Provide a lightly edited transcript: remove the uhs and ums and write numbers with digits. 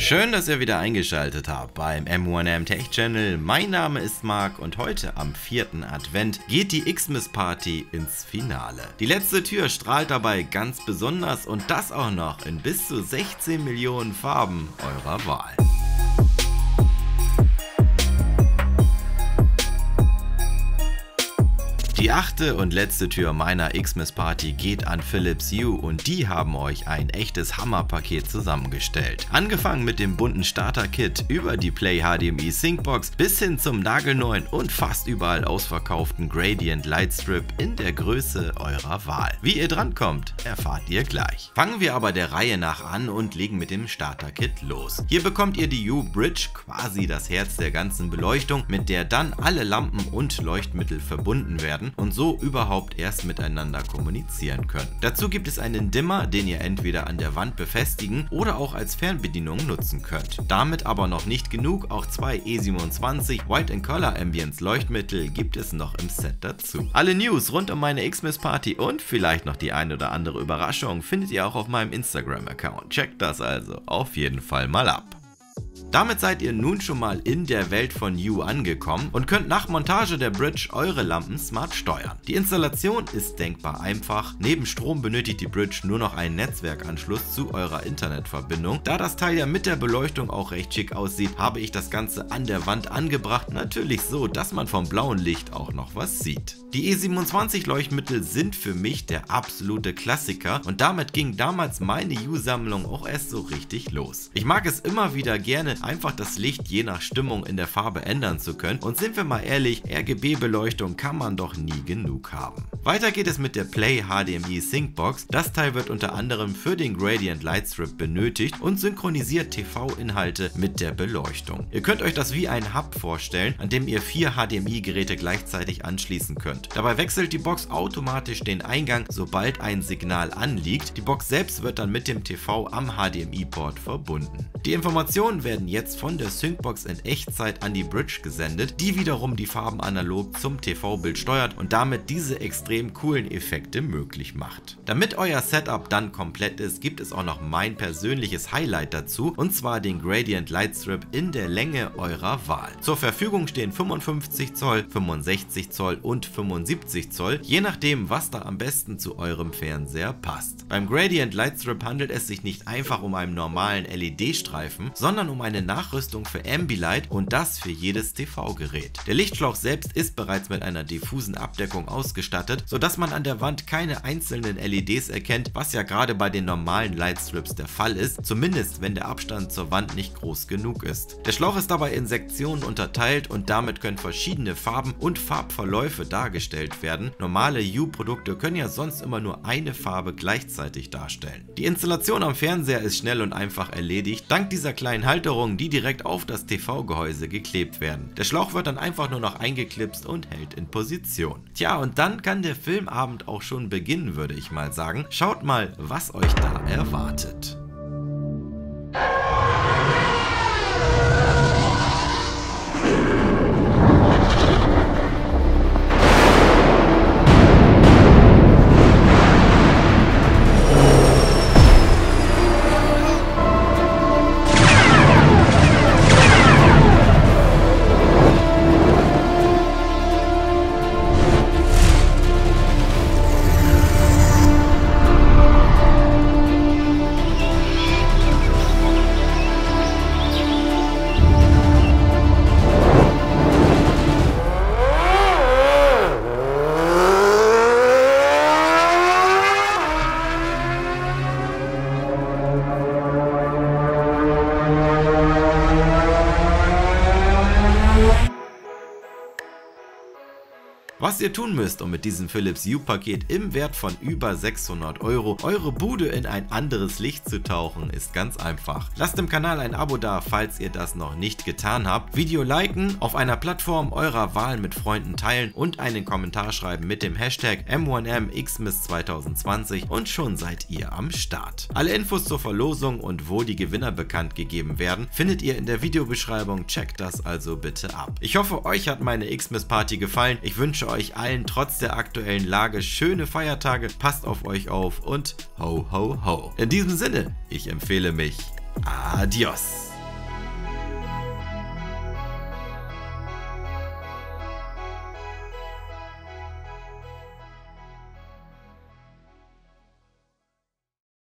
Schön, dass ihr wieder eingeschaltet habt beim M1M Tech Channel. Mein Name ist Marc und heute am 4. Advent geht die Xmas Party ins Finale. Die letzte Tür strahlt dabei ganz besonders und das auch noch in bis zu 16 Millionen Farben eurer Wahl. Die 8. und letzte Tür meiner Xmas Party geht an Philips Hue und die haben euch ein echtes Hammerpaket zusammengestellt. Angefangen mit dem bunten Starter-Kit über die Play HDMI Syncbox bis hin zum nagelneuen und fast überall ausverkauften Gradient Lightstrip in der Größe eurer Wahl. Wie ihr drankommt, erfahrt ihr gleich. Fangen wir aber der Reihe nach an und legen mit dem Starter-Kit los. Hier bekommt ihr die Hue Bridge, quasi das Herz der ganzen Beleuchtung, mit der dann alle Lampen und Leuchtmittel verbunden werden und so überhaupt erst miteinander kommunizieren können. Dazu gibt es einen Dimmer, den ihr entweder an der Wand befestigen oder auch als Fernbedienung nutzen könnt. Damit aber noch nicht genug, auch zwei E27 White and Color Ambience Leuchtmittel gibt es noch im Set dazu. Alle News rund um meine Xmas Party und vielleicht noch die ein oder andere Überraschung findet ihr auch auf meinem Instagram-Account. Checkt das also auf jeden Fall mal ab. Damit seid ihr nun schon mal in der Welt von Hue angekommen und könnt nach Montage der Bridge eure Lampen smart steuern. Die Installation ist denkbar einfach. Neben Strom benötigt die Bridge nur noch einen Netzwerkanschluss zu eurer Internetverbindung. Da das Teil ja mit der Beleuchtung auch recht schick aussieht, habe ich das Ganze an der Wand angebracht. Natürlich so, dass man vom blauen Licht auch noch was sieht. Die E27 Leuchtmittel sind für mich der absolute Klassiker und damit ging damals meine Hue-Sammlung auch erst so richtig los. Ich mag es immer wieder gerne, einfach das Licht je nach Stimmung in der Farbe ändern zu können und sind wir mal ehrlich, RGB-Beleuchtung kann man doch nie genug haben. Weiter geht es mit der Play HDMI Syncbox. Das Teil wird unter anderem für den Gradient Lightstrip benötigt und synchronisiert TV-Inhalte mit der Beleuchtung. Ihr könnt euch das wie ein Hub vorstellen, an dem ihr 4 HDMI-Geräte gleichzeitig anschließen könnt. Dabei wechselt die Box automatisch den Eingang, sobald ein Signal anliegt. Die Box selbst wird dann mit dem TV am HDMI-Port verbunden. Die Informationen werden jetzt von der Syncbox in Echtzeit an die Bridge gesendet, die wiederum die Farben analog zum TV-Bild steuert und damit diese extrem coolen Effekte möglich macht. Damit euer Setup dann komplett ist, gibt es auch noch mein persönliches Highlight dazu, und zwar den Gradient Lightstrip in der Länge eurer Wahl. Zur Verfügung stehen 55 Zoll, 65 Zoll und 75 Zoll, je nachdem, was da am besten zu eurem Fernseher passt. Beim Gradient Lightstrip handelt es sich nicht einfach um einen normalen LED-Streifen, sondern um eine Nachrüstung für Ambilight und das für jedes TV-Gerät. Der Lichtschlauch selbst ist bereits mit einer diffusen Abdeckung ausgestattet, sodass man an der Wand keine einzelnen LEDs erkennt, was ja gerade bei den normalen Lightstrips der Fall ist, zumindest wenn der Abstand zur Wand nicht groß genug ist. Der Schlauch ist dabei in Sektionen unterteilt und damit können verschiedene Farben und Farbverläufe dargestellt werden. Normale Hue-Produkte können ja sonst immer nur eine Farbe gleichzeitig darstellen. Die Installation am Fernseher ist schnell und einfach erledigt, dank dieser kleinen Halterungen, die direkt auf das TV-Gehäuse geklebt werden. Der Schlauch wird dann einfach nur noch eingeklipst und hält in Position. Tja, und dann kann der Filmabend auch schon beginnen, würde ich mal sagen. Schaut mal, was euch da erwartet. Was ihr tun müsst, um mit diesem Philips Hue Paket im Wert von über 600 € eure Bude in ein anderes Licht zu tauchen, ist ganz einfach. Lasst dem Kanal ein Abo da, falls ihr das noch nicht getan habt, Video liken, auf einer Plattform eurer Wahl mit Freunden teilen und einen Kommentar schreiben mit dem Hashtag M1MXmas2020 und schon seid ihr am Start. Alle Infos zur Verlosung und wo die Gewinner bekannt gegeben werden, findet ihr in der Videobeschreibung, checkt das also bitte ab. Ich hoffe, euch hat meine Xmas Party gefallen. Ich wünsche euch allen trotz der aktuellen Lage schöne Feiertage, passt auf euch auf und ho ho ho. In diesem Sinne, ich empfehle mich. Adios.